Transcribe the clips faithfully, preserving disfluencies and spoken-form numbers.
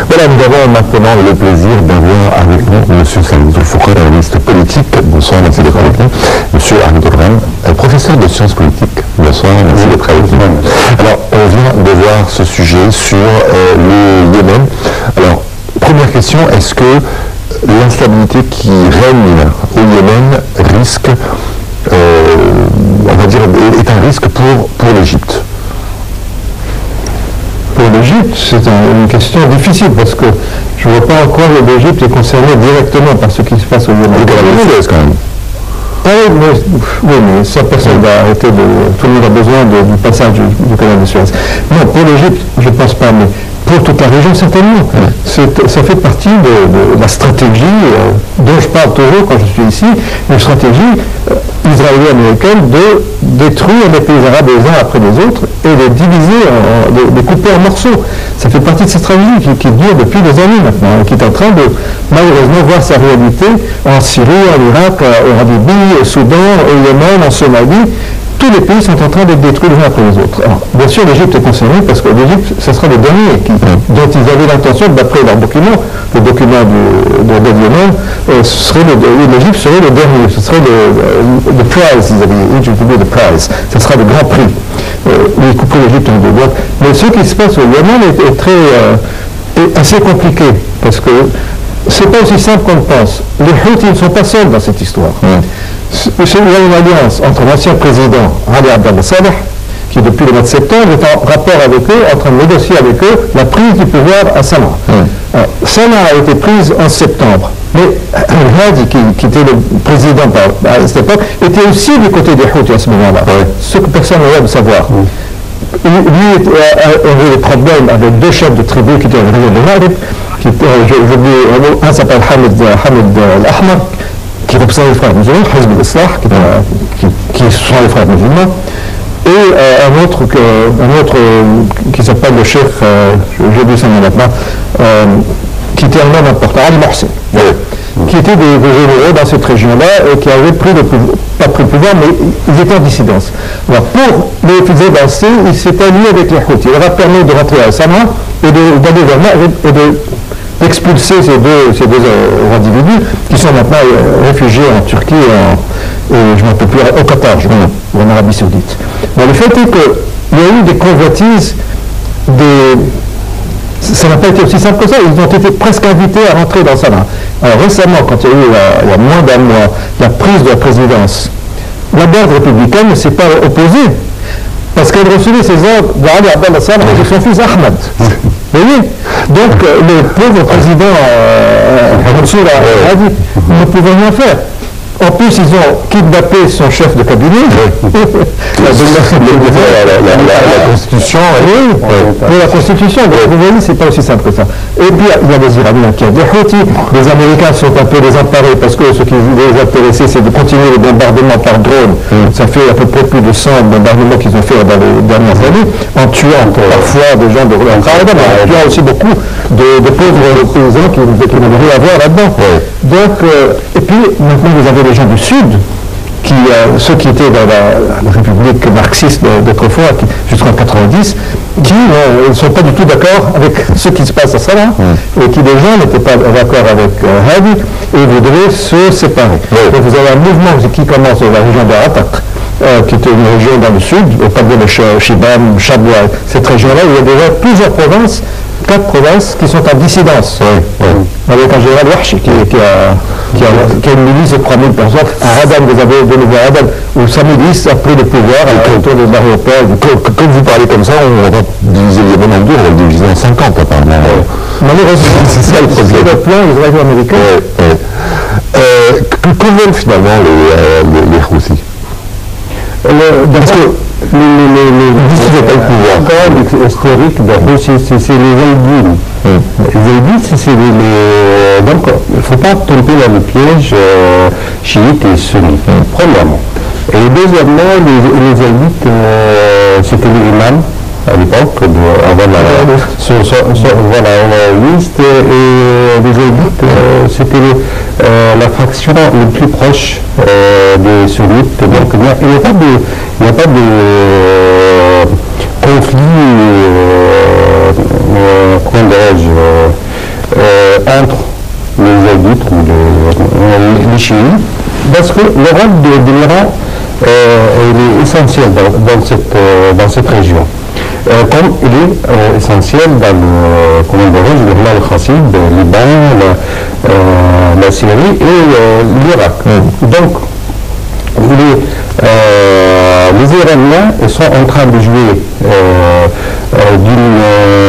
Voilà, nous avons maintenant le plaisir d'avoir avec nous M. Saïd Foukhar, analyste politique. Bonsoir, merci d'être avec nous. M. Ahmed Ourhan, professeur de sciences politiques. Bonsoir, merci d'être avec nous. Alors, on vient de voir ce sujet sur euh, le Yémen. Alors, première question, est-ce que l'instabilité qui règne au Yémen risque, euh, on va dire, est un risque pour, pour l'Égypte? Pour l'Égypte, c'est un, une question difficile parce que je ne vois pas en quoi l'Égypte est concernée directement par ce qui se passe au Yémen. C'est quand même. Ah oui, mais, oui, mais ça, personne va arrêter de... Tout le monde a besoin de, du passage du, du canal de Suez. Non, pour l'Égypte, je ne pense pas, mais pour toute la région, certainement. C'est, ça fait partie de, de la stratégie euh, dont je parle toujours quand je suis ici, une stratégie euh, israélo-américaine de détruire les pays arabes les uns après les autres et de diviser, en, de, de couper en morceaux. Ça fait partie de cette stratégie qui, qui dure depuis des années maintenant, et qui est en train de, malheureusement, voir sa réalité en Syrie, en Irak, en Libye, au Soudan, au Yémen, en Somalie. Tous les pays sont en train d'être détruits les uns après les autres. Alors, bien sûr, l'Égypte est concernée parce que l'Égypte, ce sera le dernier qui, dont ils avaient l'intention, d'après leur document, le document du, de, de Yémen, euh, l'Égypte serait le dernier, ce serait le, le, le prize, ils avaient Egypt will be the prize, ce sera le grand prix. Euh, ils couperont l'Égypte en deux blocs. Mais ce qui se passe au Yémen est, est très, euh, est assez compliqué parce que c'est pas aussi simple qu'on le pense. Les Houthis ne sont pas seuls dans cette histoire. Mm. Il y a une alliance entre l'ancien président Ali Abdallah Saleh, qui depuis le mois de septembre est en rapport avec eux, en train de négocier avec eux la prise du pouvoir à Sanaa. Mm. Sanaa a été prise en septembre, mais Al-Hadi, qui, qui était le président à cette époque, était aussi du côté des Houthis à ce moment-là, mm. ce que personne n'aurait de savoir. Mm. Lui avait des problèmes avec deux chefs de tribu qui étaient en région de Maghreb, qui étaient, je, un s'appelle Hamid, Hamid Al-Ahmar, qui représente les frères musulmans, Hizb al-Islah, qui, qui, qui sont les frères musulmans, et euh, un autre, que, un autre euh, qui s'appelle le chef, euh, j'ai oublié son nom maintenant, euh, qui était un homme important, Ali Mohsen, oui. qui étaient des, des généraux dans cette région-là et qui avaient pris le pouvoir, pas pris le pouvoir, mais ils étaient en dissidence. Alors pour les faire avancer, ils s'étaient liés avec les Houthis. Il leur a permis de rentrer à Sanaa et d'aller vers Maghreb et de d'expulser ces deux, ces deux euh, individus qui sont maintenant euh, réfugiés en Turquie et, en, et je ne peux plus, au Qatar, je, ou en Arabie Saoudite. Mais le fait est qu'il y a eu des convoitises, des... ça n'a pas été aussi simple que ça, ils ont été presque invités à rentrer dans Sanaa. Alors récemment, quand il y a eu, euh, il y a moins d'un mois, la prise de la présidence, la garde républicaine ne s'est pas opposée, parce qu'elle recevait ses ordres d'Ali Abdallah Saleh et de son fils Ahmed. Vous voyez? Donc, euh, le pauvre président Mansour euh, Hadi ne pouvait rien faire. En plus, ils ont kidnappé son chef de cabinet. Oui. la, la, la, la Constitution. Oui, oui, la Constitution. Donc, vous voyez, c'est pas aussi simple que ça. Et puis, il y a les Iraniens qui ont des Houthis. Les Américains sont un peu désemparés parce que ce qui les intéressait, c'est de continuer les bombardements par drone. Mm. Ça fait à peu près plus de cent bombardements qu'ils ont fait dans les dernières années, en tuant parfois des gens de Al-Qaïda, mais en tuant aussi beaucoup de, de pauvres paysans qui, qui n'avaient rien à voir là-dedans. Oui. Donc, euh, et puis, maintenant, vous avez les gens du Sud, qui, euh, ceux qui étaient dans la, la République marxiste d'autrefois, jusqu'en quatre-vingt-dix, qui ne euh, sont pas du tout d'accord avec ce qui se passe à Sanaa, mm. et qui déjà n'étaient pas d'accord avec euh, Hadi, et voudraient se séparer. Oui. Donc vous avez un mouvement qui commence dans la région d'Aratak, euh, qui était une région dans le sud, au pas de Shibam, Shabwa, cette région-là, où il y a déjà plusieurs provinces, quatre provinces qui sont en dissidence, oui, oui. avec un général Wahshi qui, qui, a, qui, a, qui a une milice de trois mille personnes. À Radan, vous avez de nouveau à Radan, où sa milice a pris le pouvoir autour de l'aéroport. Quand vous parlez comme ça, on va diviser le Yémen en deux, on va le diviser en cinquante apparemment. Oui. Malheureusement, c'est ça le problème. C'est le plan israélo-américain. Oui, oui. Euh, que veulent finalement les, euh, les, les Houthis? Parce que le, le, le, le pouvoir historique d'abord, c'est les Zaïdines. Mm. Les Zaïdines, c'est les, les... Donc, il ne faut pas tomber dans le piège euh, chiite et sunnite, mm. premièrement. Et deuxièmement, les, les Zaïdites, euh, c'était les imams à l'époque, avant la, so, so, so, voilà, la liste, et les Zaïdites, euh, c'était euh, la fraction la plus proche euh, des sunnites. Donc, il n'y a, a pas de, il n'y a pas de euh, conflit, euh, euh, comment dirais-je, euh, essentiel dans, dans, cette, euh, dans cette région. Euh, comme il est euh, essentiel dans le, comment dirais-je, le Chassid, le Liban, la, euh, la Syrie et euh, l'Irak. Mm. Donc, les, euh, les Iraniens ils sont en train de jouer euh, euh, d'une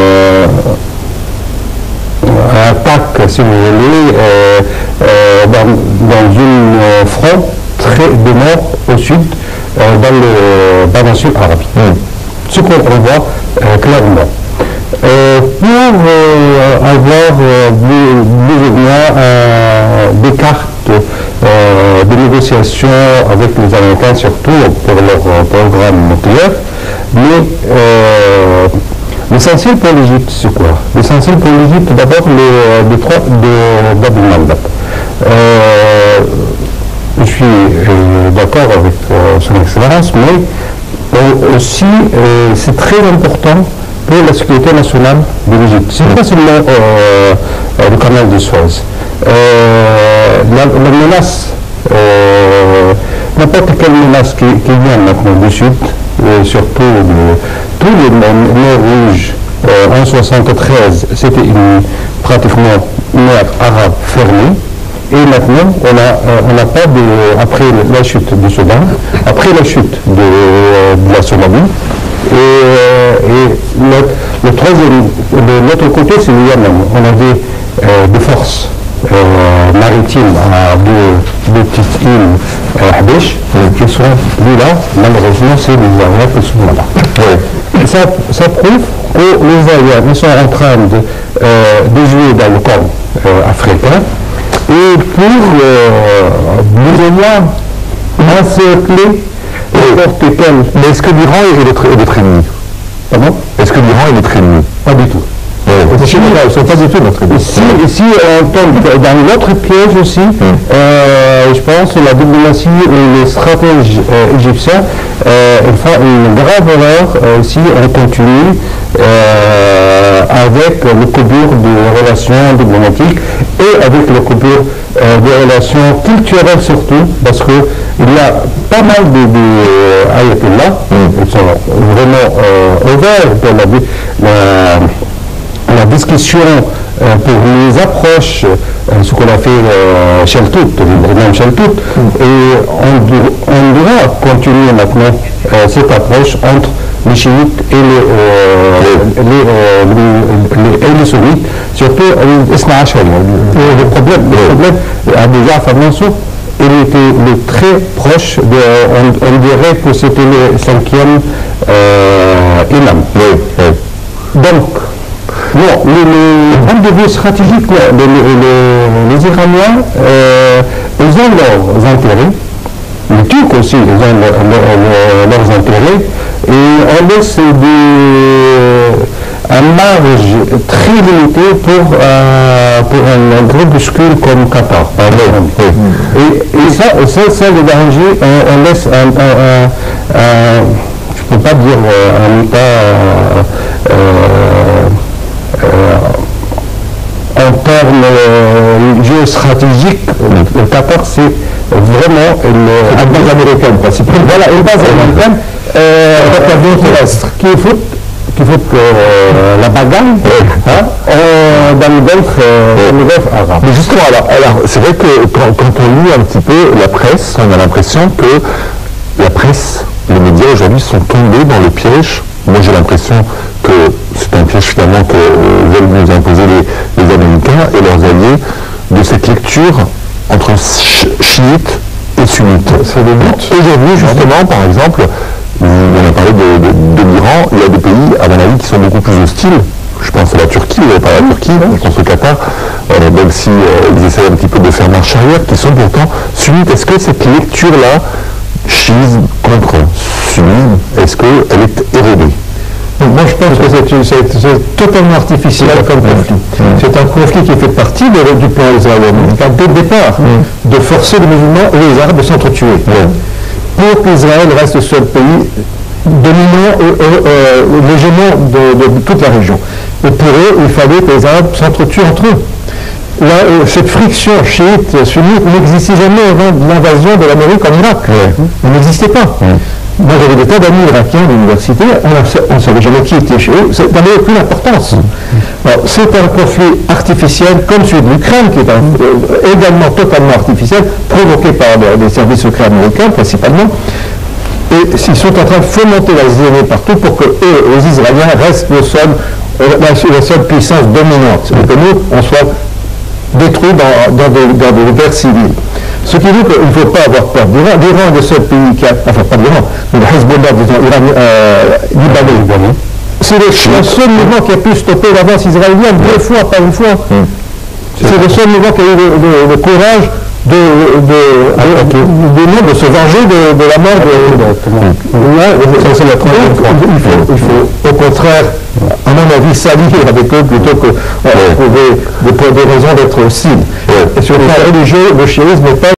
euh, attaque, si vous voulez, euh, euh, dans, dans une euh, front très de nord au sud, euh, dans le péninsule arabe. Mm. Ce qu'on voit euh, clairement. Euh, pour euh, avoir euh, plus ou moins euh, des cartes euh, de négociation avec les Américains, surtout pour leur euh, programme nucléaire, mais euh, l'essentiel pour l'Égypte, c'est quoi? L'essentiel pour l'Égypte, d'abord, le détroit de Bab el-Mandab. Euh, je suis euh, d'accord avec euh, son Excellence, mais Euh, aussi, euh, c'est très important pour la sécurité nationale de l'Égypte. Ce n'est pas seulement euh, euh, le canal de Suez. Euh, la, la menace, euh, n'importe quelle menace qui, qui vient maintenant du sud, euh, surtout de, tous les mers rouges euh, en soixante-treize, c'était une, pratiquement une mer arabe fermée. Et maintenant, on n'a euh, pas de, après la chute du Soudan, après la chute de, de la Somalie, et, euh, et le, le troisième, de l'autre côté, c'est le Yémen. On avait euh, des forces euh, maritimes à deux, deux petites îles euh, Habesh, qui sont là, malheureusement, c'est les Iraniens qui sont là. Ouais. Ça, ça prouve que les Iraniens sont en train de, euh, de jouer dans le camp euh, africain. Et pour euh, plus ou moins encercler n'importe quel. Mais est-ce que l'Iran est notre, est notre ennemi? Pardon? Est-ce que l'Iran est notre ennemi? Pas du tout. Ouais. Si, ils ne sont pas du tout notre ennemi. Si, si on tombe dans l'autre piège aussi, mm. euh, je pense que la diplomatie et les stratèges euh, égyptiens euh, font une grave erreur euh, si on continue euh, avec le coupure de relations diplomatiques et avec le coupure euh, de relations culturelles surtout, parce qu'il y a pas mal de, de euh, ayatollahs, mm. ils sont vraiment euh, ouverts pour la, la, la discussion euh, pour les approches, euh, ce qu'on a fait euh, Chaltout, l'imam Chaltout, mm. et on, on doit continuer maintenant euh, cette approche entre les chiites et les, euh, les, euh, les, les, et les sunnites, surtout les Isna Ashari. Le problème, le problème à Ja'far Mansour, il était le très proche, de, on, on dirait que c'était le cinquième euh, imam. Oui, oui. Donc, non, le, le point de vue stratégique, les, les, les Iraniens, euh, ils ont leurs intérêts. Les Turcs aussi, ils ont leur, leur, leurs intérêts, et on laisse des, un marge très limité pour, euh, pour un, un groupuscule comme Qatar, par exemple. Oui. Et, et ça, ça, ça, le danger, on, on laisse un, un, un, un je ne peux pas dire un État euh, euh, en termes euh, géostratégiques, le Qatar, c'est vraiment une, une base américaine, principalement. Voilà, une base américaine euh, terrestre qui fout, qui fout euh, la bagarre hein, euh, dans le golfe euh, arabe. Mais justement, alors, alors c'est vrai que quand, quand on lit un petit peu la presse, on a l'impression que la presse, les médias aujourd'hui sont tombés dans le piège. Moi j'ai l'impression que c'est un piège finalement que veulent nous imposer les, les Américains et leurs alliés de cette lecture entre chiites et sunnites. C'est le but. Aujourd'hui, justement, par exemple, on a parlé de, de, de l'Iran, il y a des pays, à mon avis, qui sont beaucoup plus hostiles. Je pense à la Turquie, vous n'avez pas la Turquie, je pense au Qatar, euh, même si euh, ils essayent un petit peu de faire marche arrière, qui sont pourtant sunnites. Est-ce que cette lecture-là, chiisme contre sunnisme, est-ce qu'elle est érodée? Moi, je pense que c'est totalement artificiel comme conflit. Mmh. C'est un conflit qui fait partie de, du plan israélien-américain dès le départ, mmh. de forcer les musulmans et les Arabes à s'entretuer. Mmh. Pour qu'Israël reste le seul pays dominant et euh, l'hégémon de, de, de toute la région. Et pour eux, il fallait que les Arabes s'entretuent entre eux. Là, euh, cette friction chiite-sunnite n'existait jamais avant l'invasion de l'Amérique en Irak. Mmh. Elle n'existait pas. Mmh. moi j'avais des tas d'amis irakiens d'université, on ne savait jamais qui était chez eux, ça n'avait aucune importance. C'est un conflit artificiel comme celui de l'Ukraine, qui est un, euh, également totalement artificiel, provoqué par les services secrets américains principalement. Et ils sont en train de fomenter la zizanie partout pour que eux, les Israéliens, restent le seul, la, la seule puissance dominante, et que nous, on soit détruits dans, dans, des, dans des guerres civiles. Ce qui dit qu'il ne faut pas avoir peur d'Iran. L'Iran est le seul pays qui a, enfin pas l'Iran, mais le Hezbollah, disons, Iran, euh, libanais. C'est le, le seul mouvement qui a pu stopper l'avance israélienne deux fois, pas une fois. Mm. C'est le seul mouvement qui a eu le, le, le courage de, de, de, de, de, de se venger de, de la mort de... Ouais, ça, c'est la première fois. Il faut, il faut au contraire, à mon avis, s'allier avec eux plutôt que euh, trouver des, des raisons d'être hostile. Et sur le plan religieux, le chiisme n'est pas